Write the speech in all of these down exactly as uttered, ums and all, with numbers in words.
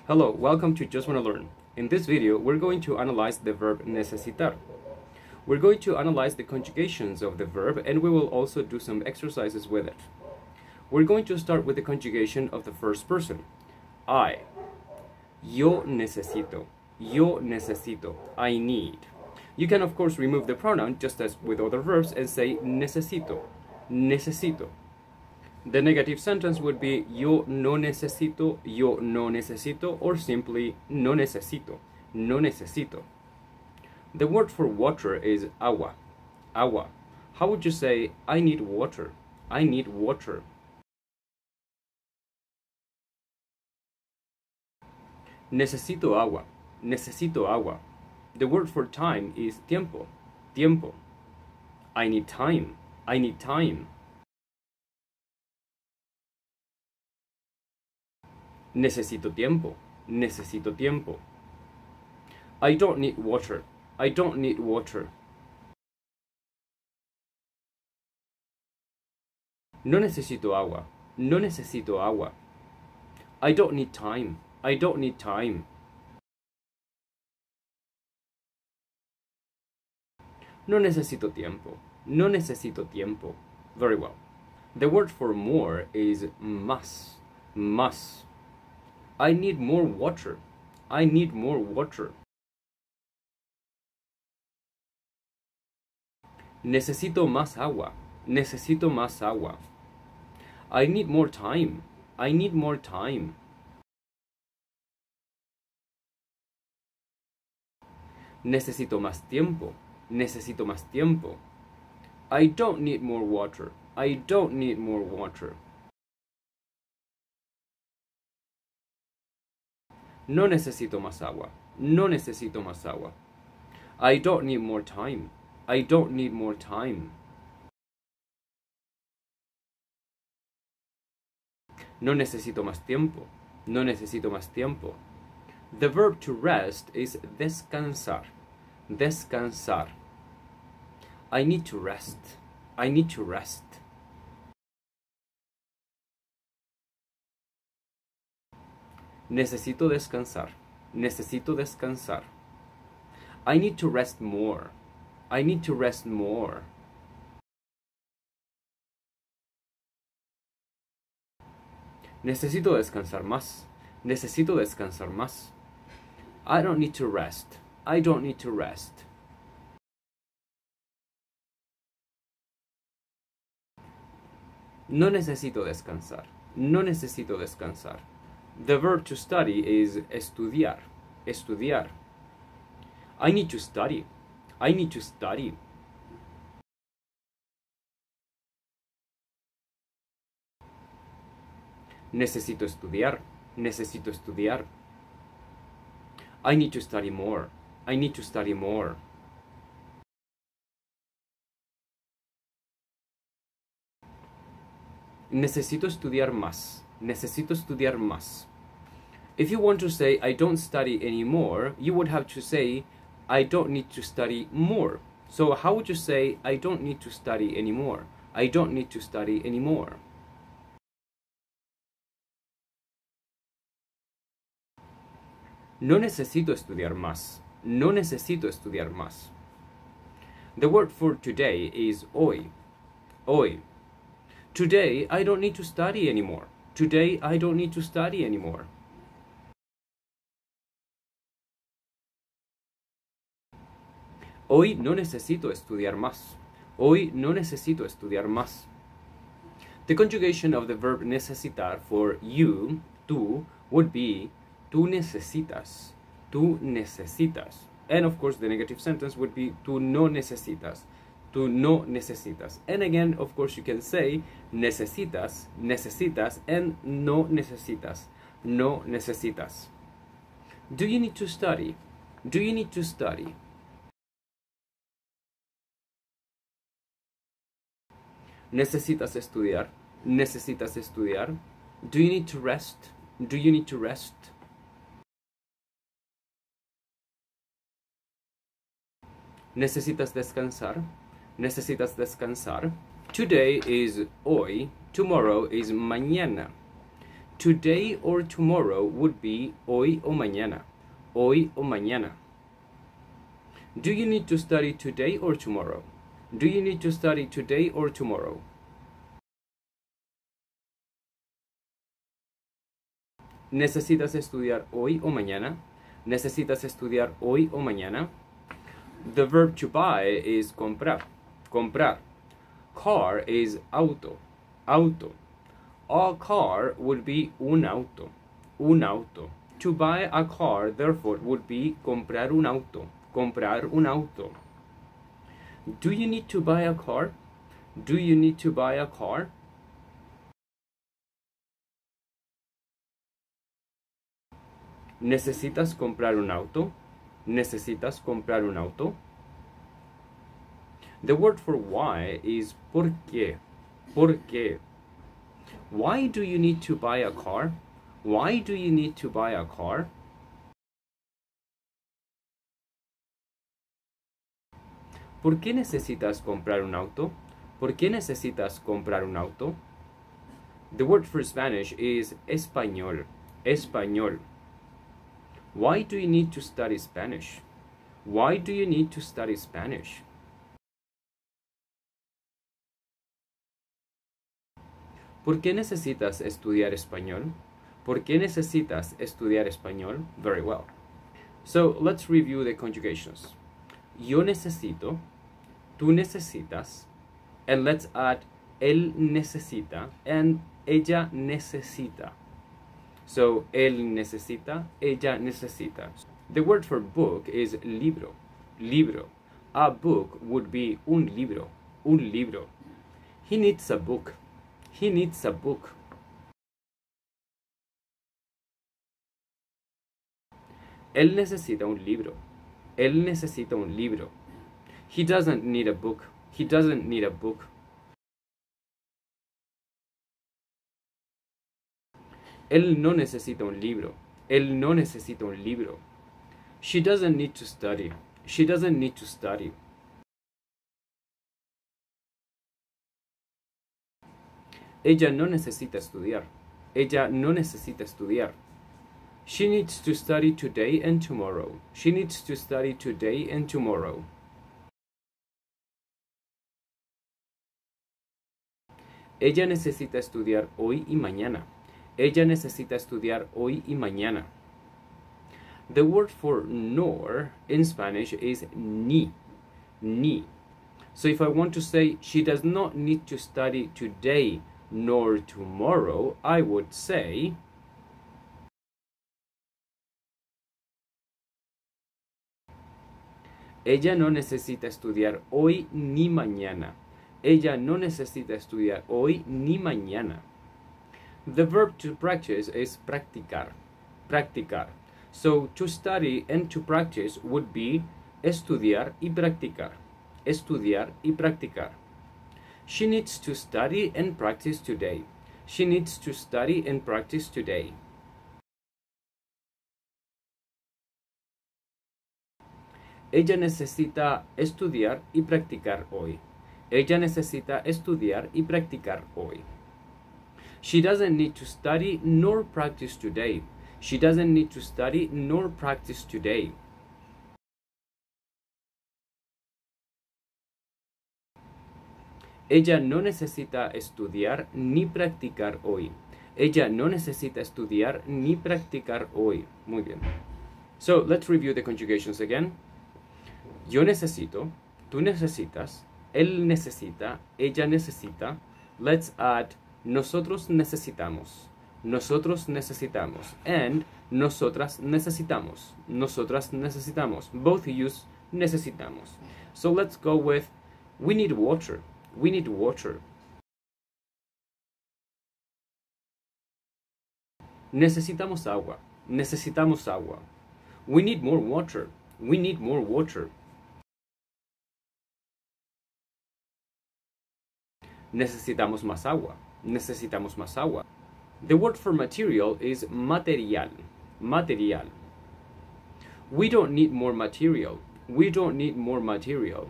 Hello, welcome to Just Wanna Learn. In this video, we're going to analyze the verb necesitar. We're going to analyze the conjugations of the verb, and we will also do some exercises with it. We're going to start with the conjugation of the first person. I. Yo necesito. Yo necesito. I need. You can of course remove the pronoun just as with other verbs and say necesito. Necesito. The negative sentence would be yo no necesito, yo no necesito, or simply no necesito, no necesito. The word for water is agua, agua. How would you say I need water, I need water? Necesito agua, necesito agua. The word for time is tiempo, tiempo. I need time, I need time. Necesito tiempo, necesito tiempo. I don't need water, I don't need water. No necesito agua, no necesito agua. I don't need time, I don't need time. No necesito tiempo, no necesito tiempo. Very well. The word for more is más, más. I need more water. I need more water. Necesito más agua. Necesito más agua. I need more time. I need more time. Necesito más tiempo. Necesito más tiempo. I don't need more water. I don't need more water. No necesito más agua. No necesito más agua. I don't need more time. I don't need more time. No necesito más tiempo. No necesito más tiempo. The verb to rest is descansar. Descansar. I need to rest. I need to rest. Necesito descansar. Necesito descansar. I need to rest more. I need to rest more. Necesito descansar más. Necesito descansar más. I don't need to rest. I don't need to rest. No necesito descansar. No necesito descansar. The verb to study is estudiar, estudiar. I need to study, I need to study. Necesito estudiar, necesito estudiar. I need to study more, I need to study more. Necesito estudiar más. Necesito estudiar más. If you want to say I don't study anymore, you would have to say I don't need to study more. So how would you say I don't need to study anymore? I don't need to study anymore. No necesito estudiar más. No necesito estudiar más. The word for today is hoy. Hoy. Today I don't need to study anymore. Today I don't need to study anymore. Hoy no necesito estudiar más. Hoy no necesito estudiar más. The conjugation of the verb necesitar for you, tú, would be tú necesitas. Tú necesitas. And of course the negative sentence would be tú no necesitas. Tú no necesitas. And again, of course, you can say necesitas, necesitas, and no necesitas. No necesitas. Do you need to study? Do you need to study? Necesitas estudiar. Necesitas estudiar. Do you need to rest? Do you need to rest? Necesitas descansar. Necesitas descansar. Today is hoy. Tomorrow is mañana. Today or tomorrow would be hoy o mañana. Hoy o mañana. Do you need to study today or tomorrow? Do you need to study today or tomorrow? ¿Necesitas estudiar hoy o mañana? ¿Necesitas estudiar hoy o mañana? The verb to buy is comprar. Comprar. Car is auto. Auto. A car would be un auto. Un auto. To buy a car, therefore, would be comprar un auto. Comprar un auto. Do you need to buy a car? Do you need to buy a car? ¿Necesitas comprar un auto? ¿Necesitas comprar un auto? The word for why is por qué. ¿Por qué? Why do you need to buy a car? Why do you need to buy a car? ¿Por qué necesitas comprar un auto? ¿Por qué necesitas comprar un auto? The word for Spanish is español. Español. Why do you need to study Spanish? Why do you need to study Spanish? ¿Por qué necesitas estudiar español? ¿Por qué necesitas estudiar español? Very well. So let's review the conjugations. Yo necesito, tú necesitas, and let's add él necesita and ella necesita. So, él necesita, ella necesita. The word for book is libro. Libro. A book would be un libro. Un libro. He needs a book. He needs a book. Él necesita un libro. Él necesita un libro. He doesn't need a book. He doesn't need a book. Él no necesita un libro. Él no necesita un libro. She doesn't need to study. She doesn't need to study. Ella no necesita estudiar. Ella no necesita estudiar. She needs to study today and tomorrow. She needs to study today and tomorrow. Ella necesita estudiar hoy y mañana. Ella necesita estudiar hoy y mañana. The word for nor in Spanish is ni. Ni. So if I want to say she does not need to study today nor tomorrow, I would say ella no necesita estudiar hoy ni mañana. Ella no necesita estudiar hoy ni mañana. The verb to practice is practicar. Practicar. So to study and to practice would be estudiar y practicar. Estudiar y practicar. She needs to study and practice today. She needs to study and practice today. Ella necesita estudiar y practicar hoy. Ella necesita estudiar y practicar hoy. She doesn't need to study nor practice today. She doesn't need to study nor practice today. Ella no necesita estudiar ni practicar hoy. Ella no necesita estudiar ni practicar hoy. Muy bien. So, let's review the conjugations again. Yo necesito, tú necesitas, él necesita, ella necesita. Let's add nosotros necesitamos, nosotros necesitamos, and nosotras necesitamos, nosotras necesitamos. Both use necesitamos. So let's go with we need water, we need water. Necesitamos agua, necesitamos agua. We need more water, we need more water. Necesitamos más agua. Necesitamos más agua. The word for material is material. Material. We don't need more material. We don't need more material.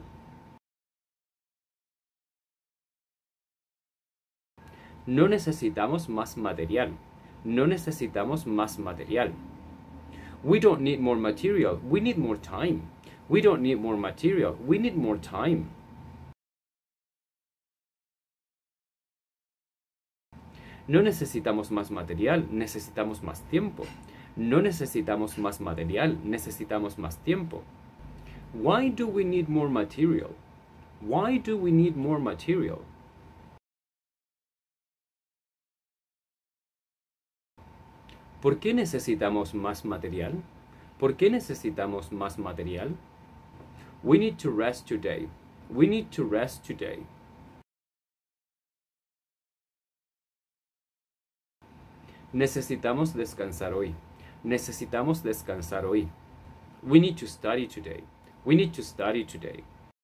No necesitamos más material. No necesitamos más material. We don't need more material. We need more time. We don't need more material. We need more time. No necesitamos más material, necesitamos más tiempo. No necesitamos más material, necesitamos más tiempo. Why do we need more material? Why do we need more material? ¿Por qué necesitamos más material? ¿Por qué necesitamos más material? We need to rest today. We need to rest today. Necesitamos descansar hoy. Necesitamos descansar hoy. We need to study today. We need to study today.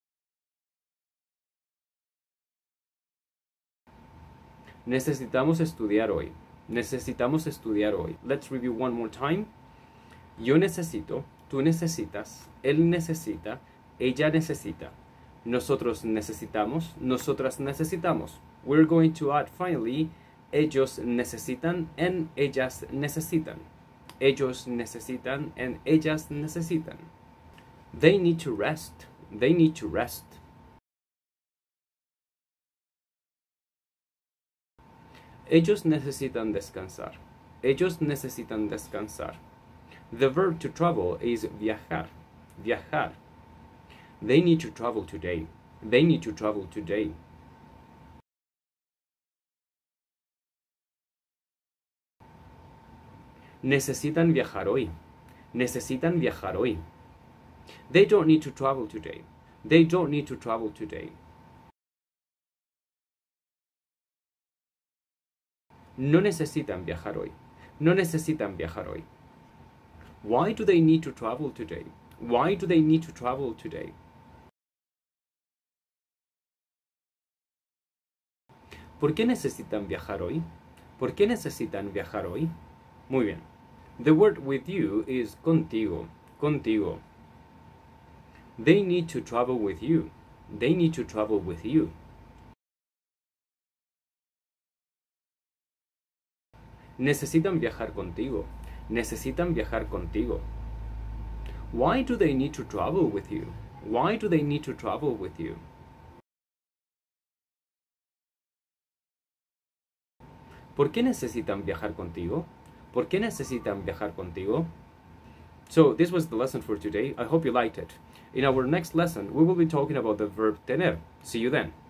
Necesitamos estudiar hoy. Necesitamos estudiar hoy. Let's review one more time. Yo necesito, tú necesitas, él necesita, ella necesita. Nosotros necesitamos, nosotras necesitamos. We're going to add finally, ellos necesitan and ellas necesitan. Ellos necesitan and ellas necesitan. They need to rest. They need to rest. Ellos necesitan descansar. Ellos necesitan descansar. The verb to travel is viajar. Viajar. They need to travel today. They need to travel today. Necesitan viajar hoy. Necesitan viajar hoy. They don't need to travel today. They don't need to travel today. No necesitan viajar hoy. No necesitan viajar hoy. Why do they need to travel today? Why do they need to travel today? ¿Por qué necesitan viajar hoy? ¿Por qué necesitan viajar hoy? Muy bien. The word with you is contigo. Contigo. They need to travel with you. They need to travel with you. Necesitan viajar contigo. Necesitan viajar contigo. Why do they need to travel with you? Why do they need to travel with you? ¿Por qué necesitan viajar contigo? ¿Por qué necesitan viajar contigo? So this was the lesson for today. I hope you liked it. In our next lesson, we will be talking about the verb tener. See you then.